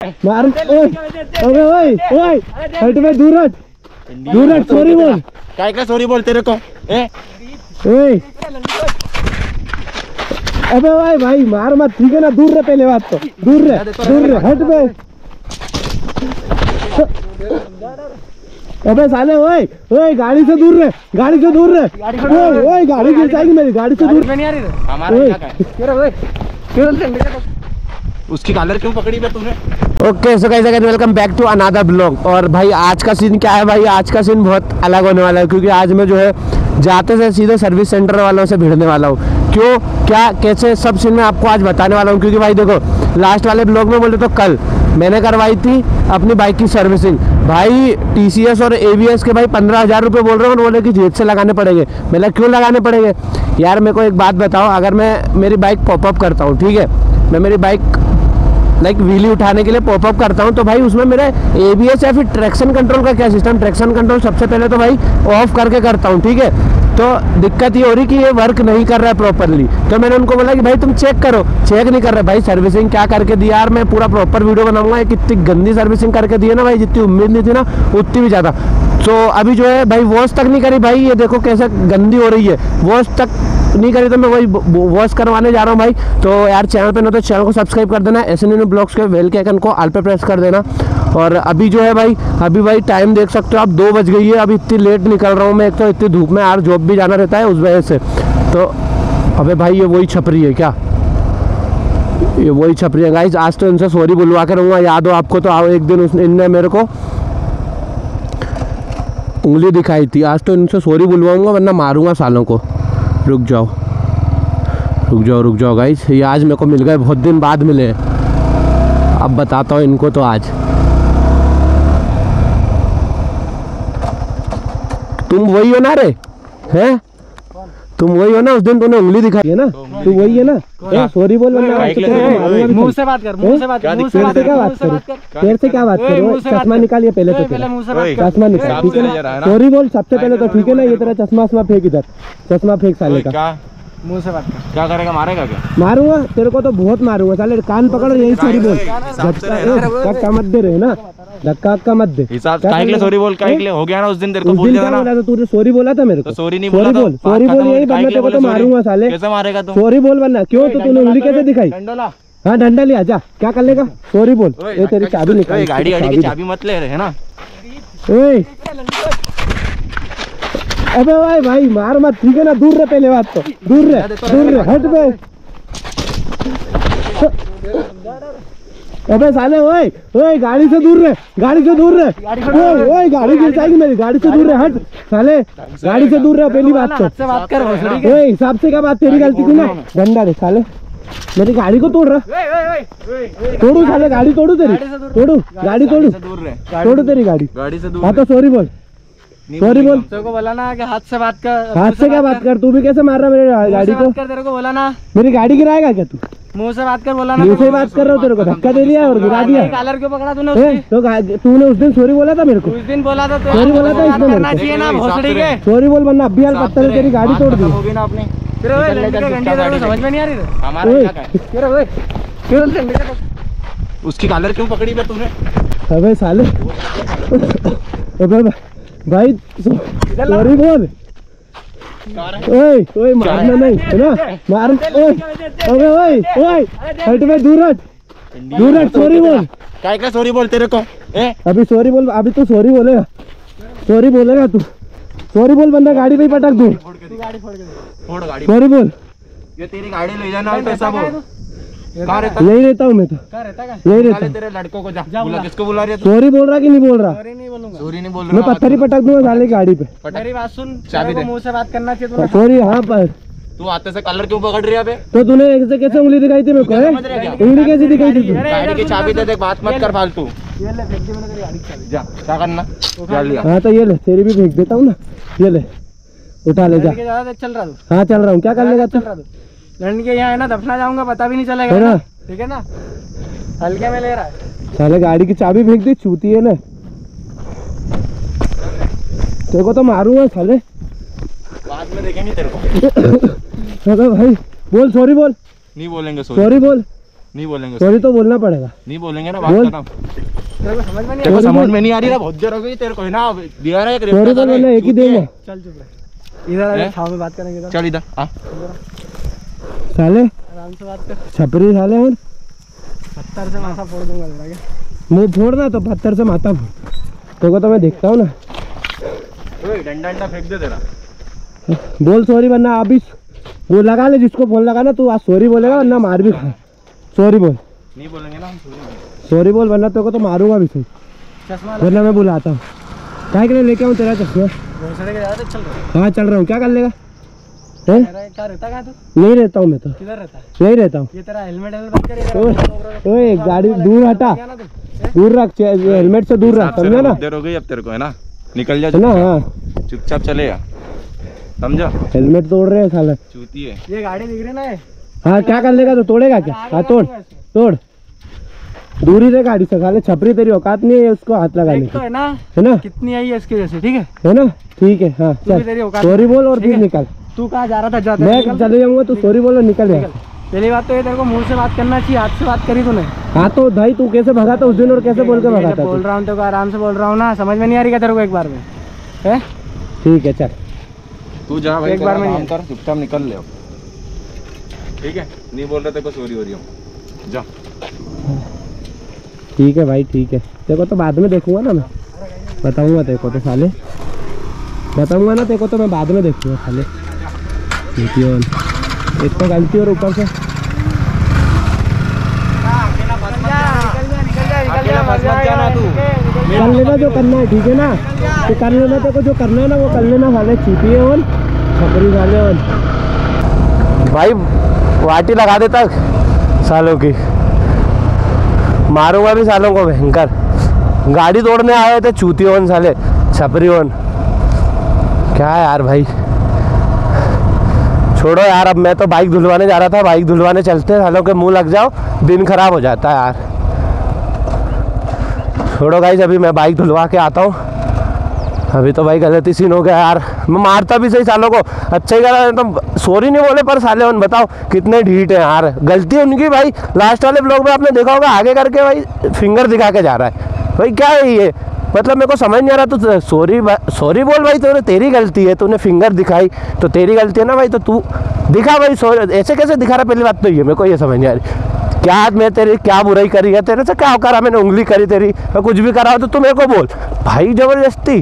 मार। अबे ओए ओए हट बे, दूर हट, दूर हट। सॉरी बोल। क्या सॉरी बोल तेरे को? ओए अबे ओए भाई मार मत, ठीक है ना? दूर रह, पहले बात तो दूर रह, दूर रह, हट बे। अबे साले ओए ओए गाड़ी से दूर रह, गाड़ी से दूर रह। ओए ओए गाड़ी गिर जाएगी मेरी, गाड़ी से दूर नहीं आ रही हमारा। उसकी कॉलर क्यों पकड़ी बे तूने? Okay so guys again welcome back to another blog. और भाई आज का सीन क्या है भाई? आज का सीन बहुत अलग होने वाला है, क्योंकि आज मैं जो है जाते से सीधे सर्विस सेंटर वालों से भिड़ने वाला हूँ। क्यों, क्या, कैसे, सब सीन मैं आपको आज बताने वाला हूँ। क्योंकि भाई देखो, लास्ट वाले ब्लॉग में बोले तो कल मैंने करवाई थी अपनी बाइक की सर्विसिंग। भाई TCS और ABS के भाई 15,000 रुपये बोल रहे हो, बोले कि जेब से लगाने पड़ेंगे। मतलब क्यों लगाने पड़ेंगे यार? मेरे को एक बात बताओ, अगर मैं मेरी बाइक पॉपअप करता हूँ, ठीक है, मैं मेरी बाइक लाइक व्हीली उठाने के लिए पॉपअप करता हूँ, तो भाई उसमें मेरे ABS या फिर ट्रैक्शन कंट्रोल का क्या सिस्टम? ट्रैक्शन कंट्रोल सबसे पहले तो भाई ऑफ करके करता हूँ, ठीक है। तो दिक्कत ये हो रही कि ये वर्क नहीं कर रहा है प्रॉपरली। तो मैंने उनको बोला कि भाई तुम चेक करो, चेक नहीं कर रहे। भाई सर्विसिंग क्या करके दी यार, मैं पूरा प्रॉपर वीडियो बनाऊंगा। कितनी गंदी सर्विसिंग करके दी है ना भाई, जितनी उम्मीद नहीं थी ना उतनी भी ज़्यादा। तो अभी जो है भाई वॉश तक नहीं करी भाई, ये देखो कैसे गंदी हो रही है, वॉश तक नहीं करी, तो मैं वही वॉश करवाने जा रहा हूँ भाई। तो यार चैनल पे ना तो चैनल को सब्सक्राइब कर देना, ऐसे न्यू ब्लॉग्स के बेल के आइकन को ऑल पे प्रेस कर देना। और अभी जो है भाई, अभी भाई टाइम देख सकते हो आप, 2 बज गई है। अभी इतनी लेट निकल रहा हूँ मैं, एक तो इतनी धूप में यार, जॉब भी जाना रहता है उस वजह से। तो अबे भाई ये वही छपरी है क्या? ये वही छपरी है गाइस। आज तो इनसे सॉरी बुलवा के रहूँगा, याद हो आपको तो आओ, एक दिन इनने मेरे को उंगली दिखाई थी। आज तो इनसे सॉरी बुलवाऊंगा, वरना मारूंगा सालों को। रुक जाओ रुक जाओ रुक जाओ गाइस, ये आज मेरे को मिल गए, बहुत दिन बाद मिले। अब बताता हूँ इनको तो आज। तुम वही हो ना रे? हैं? तुम वही हो ना? उस दिन तूने उंगली दिखाई है ना, तू वही है ना? सॉरी बोल, वरना मुंह से बात कर, मुंह से बात कर, मुंह से बात कर, क्या बात करो? तेरे से क्या बात करो? चश्मा निकालिए पहले तो, चश्मा निकाल, ठीक है ना? सॉरी बोल सबसे पहले तो, ठीक है ना? ये तेरा चश्मा फेंक इधर, चश्मा फेंक साले का। मुंह से बात कर। क्या करेगा? मारेगा क्या? मारूंगा तेरे को तो बहुत मारूंगा साले, कान पकड़ यही सॉरी बोल। धक्का मत दे रहे ना, धक्का मत दे। हिसाब काहे के लिए सॉरी बोल? काहे के लिए? हो गया ना उस दिन, तेरे को बोल दिया ना। तो तूने सॉरी बोला था मेरे को? सॉरी नहीं बोला, बोल, सॉरी बोल, यही वरना तेरे को तो मारूंगा साले। कैसे मारेगा तू? सॉरी बोल वरना। क्यों? तो तूने उंगली कैसे दिखाई? हाँ डंडा लिया, जा क्या कर लेगा? सॉरी बोल। ये तेरी चाबी निकाल, गाड़ी की चाबी मत ले रहे है ना। अबे भाई भाई मार मत, ठीक है ना? दूर रह, पहले बात तो दूर रह, दूर रह, हट बे। अबे साले ओए ओए गाड़ी से दूर रह, गाड़ी से दूर रह। ओए ओए गाड़ी गिर जाएगी मेरी, गाड़ी से दूर रह, हट साले, गाड़ी से दूर रह, पहली बात तो। ओए हिसाब से क्या बात? तेरी गलती थी ना, डंडा दे साले, मेरी गाड़ी को तोड़ रहा। तोड़ू साले, गाड़ी तोड़ू तेरी, तोड़ू गाड़ी, तोड़ू तेरी गाड़ी। हाँ तो सॉरी बोल, सॉरी बोल। तेरे को बोला ना कि हाथ से बात कर। हाथ से क्या बात कर? तू भी कैसे मार रहा मेरी गाड़ी को? तेरे को बोला ना, मेरी गाड़ी गिराएगा क्या तू? मुंह से बात कर, बोला ना। मुंह से बात कर रहा हूँ, तेरे को धक्का दे दिया और गिरा दिया। कॉलर क्यों पकड़ा तूने? तो तूने उस दिन सॉरी बोला था मेरे को? उस दिन बोला था, सॉरी बोला था इसमें करना चाहिए ना भोसड़ी के। सॉरी बोल, वरना अभी हाल पत्थर तेरी गाड़ी तोड़ दी। होगी ना अपनी। समझ में नहीं आ रही उसकी कॉलर क्यों पकड़ी बे तूने? अबे साले, अबे भाई सॉरी बोल। ओए ओए मारना नहीं है ना, मार। ओए अबे ओए ओए हट बे, दूर हट, दूर हट। सॉरी बोल। क्या सॉरी बोल तेरे को? अभी सॉरी बोल, अभी तो सॉरी बोलेगा, सॉरी बोलेगा तू। सॉरी बोल वरना गाड़ी पे पटक दूं। सॉरी बोल। ये तेरी गाड़ी ले जाना, पैसा बोल। यही रहता हूँ मैं तो, यही रहता। तेरे लड़कों को जा बुला। किसको बुला रही है? सॉरी बोल रहा कि नहीं बोल रहा? सॉरी नहीं बोल मैं पत्थर ही पटक दूंगा साले गाड़ी पे। मेरी बात सुन, चाबी दे। मुंह से बात करना चाहिए। सॉरी। हाँ पर तू आते से कलर क्यों पकड़ रही है बे? तो तूने ऐसे कैसे उंगली दिखाई थी मेरे को? उंगली कैसे दिखाई थी? गाड़ी की चाबी दे, देख बात मत कर फालतू। जा क्या करना? हाँ तो ये ले, तेरी भी फेंक देता हूँ ना, ये ले उठा ले, जा। चल रहा तू? हाँ चल रहा हूँ, क्या कर लेगा? चल रहा लड़न के यहाँ है ना, दफना जाऊंगा, पता भी नहीं चलेगा ना, ठीक है ना? हल्के में ले रहा है साले, गाड़ी की चाबी फेंक दी, चूती है ना। तेरे को तो मारूंगा साले, बाद में देखेंगे तेरे को। अबे भाई बोल, सॉरी बोल। नहीं बोलेंगे सॉरी बोल, नहीं बोलेंगे, सॉरी तो बोलना पड़ेगा। नहीं बोलेंगे ना, बात बोल। खत्म। तेरे को समझ में नहीं तेरे को बोल। समझ में नहीं आ रही ना, बहुत देर हो गई तेरे को है ना, दिया ना एक सॉरी रिप्लाई तो कर बोलना, रहे, एक ही देंगे। चल चुप रहे, इधर आ हैं? छाव में बात करेंगे इधर। चल इधर आ। साले आराम से बात कर। छपरी साले, और 70 से माथा फोड़ दूंगा तेरा क्या? मुंह फोड़ना तो पत्थर से माथा फोड़। तेरे को तो मैं देखता हूँ ना। ओए डंडा डंडा फेंक दे तेरा। बोल सॉरी, वरना अभी वो लगा ले, जिसको फोन लगाना तू आज सॉरी बोलेगा, वरना मार भी खा। सॉरी बोल, नहीं बोलेंगे ना हम, सॉरी बोल, वरना तेरे को तो मारूंगा भी सही, चश्मा वरना मैं बुलाता हूँ। क्या के लिए लेके आऊँ तेरा चश्मा? घोसड़े के ज्यादा चल रहा हाँ चल रहा हूँ, क्या कर लेगा? है। क्या रहता कहाँ तू? यही रहता हूँ मैं तो, किधर रहता है? यही रहता हूँ। ये तेरा हेलमेट बंद कर। ओए गाड़ी दूर हटा, दूर रख, हेलमेट से दूर रख, समझा ना? बहुत देर हो गई अब तेरे को है ना, निकल जा है ना? हाँ, चुपचाप चलेगा, समझा? हेलमेट तोड़ रहे हैं साले। चूती है। ये गाड़ी दिख रही ना ये? हाँ क्या कर लेगा, तो तोड़ेगा क्या? हाँ तोड़, तोड़, दूरी रहे गाड़ी से, साले छपरी तेरी औकात नहीं है उसको हाथ लगाने देख तो की, है ना है ना? कितनी आई है इसके जैसे, ठीक है ना? ठीक है, हाँ तू भी तेरी चल, औकात सॉरी बोल और ठीक फिर है? निकल। तू कहाँ जा रहा था? जाते मैं चले जाऊंगा, तू सॉरी बोल और निकल निकल। जा। पहली बात तो ये तेरे को मुंह से बात करना चाहिए, हाथ से बात करी तूने। हाँ तो भाई तू कैसे भगा था उस दिन और कैसे बोल के भगा था बोल तू? रहा हूँ तेरे को, आराम से बोल रहा हूँ ना, समझ में नहीं आ रही क्या तेरे को एक बार में? है ठीक है चल, तू जा भाई, एक बार में काम नहीं। कर, चुपचाप निकल ले अब। ठीक है, नहीं बोल रहे तेरे को सॉरी हो रही हो, जा। ठीक है भाई, ठीक है। तेरे को तो बाद में देखूंगा ना, मैं बताऊंगा तेरे को तो साले, बताऊंगा ना तेरे को तो मैं बाद में देखूंगा साले। एक तो गलती और ऊपर से अकेला फंस मत जाना तू। कर लेना जो करना है, ठीक है ना? तो कर लेना, तेरे को जो करना है ना वो कर लेना साले, चीटी है और छपरी साले। और भाई वाटी लगा देता सालों की, मारूंगा भी सालों को भयंकर। गाड़ी तोड़ने आए थे चूती ओन साले, छपरी ओन। क्या है यार भाई, छोड़ो यार, अब मैं तो बाइक धुलवाने जा रहा था, बाइक धुलवाने चलते सालों के मुंह लग जाओ, दिन खराब हो जाता है यार। छोड़ो गाइस, अभी मैं बाइक धुलवा के आता हूँ। अभी तो भाई गलती सीन हो गया यार, मैं मारता भी सही सालों को, अच्छा ही करा तो सॉरी नहीं बोले, पर साले उन बताओ कितने ढीठ हैं यार। गलती उनकी भाई, लास्ट वाले ब्लॉग में आपने देखा होगा आगे करके भाई फिंगर दिखा के जा रहा है। भाई क्या है ये, मतलब मेरे को समझ नहीं आ रहा। तो सॉरी बोल भाई, तूने, तेरी गलती है, तूने फिंगर दिखाई तो तेरी गलती है ना भाई, तो तू दिखा भाई। सॉरी ऐसे कैसे दिखा रहा, पहली बात तो ये मेरे को ये समझ नहीं आ रही। क्या मैं तेरी क्या बुराई करी है, तेरे से क्या करा मैंने, उंगली करी तेरी, मैं कुछ भी करा हो तो तू मेरे को बोल भाई। जबरदस्ती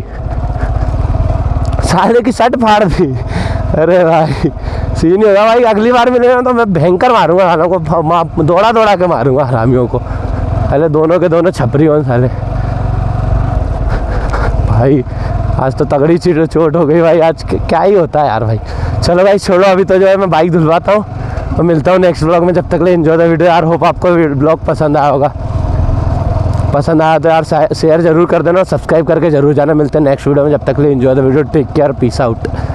साले की शर्ट फाड़ दी। अरे भाई सीन ही होगा भाई, अगली बार मिलेगा तो मैं भयंकर मारूंगा सालों को, दौड़ा दौड़ा के मारूंगा हरामियों को। अरे दोनों के दोनों छपरी हो साले। भाई आज तो तगड़ी चोट हो गई भाई, आज क्या ही होता है यार भाई। चलो भाई छोड़ो, अभी तो जो है मैं बाइक धुलवाता हूँ और मिलता हूँ नेक्स्ट ब्लॉग में। जब तक ले एंजॉय द वीडियो यार, होप आपको ब्लॉग पसंद आया होगा। पसंद आया तो यार शेयर जरूर कर देना और सब्सक्राइब करके जरूर जाना। मिलते हैं नेक्स्ट वीडियो में, जब तक ले enjoy the video, take care, peace out.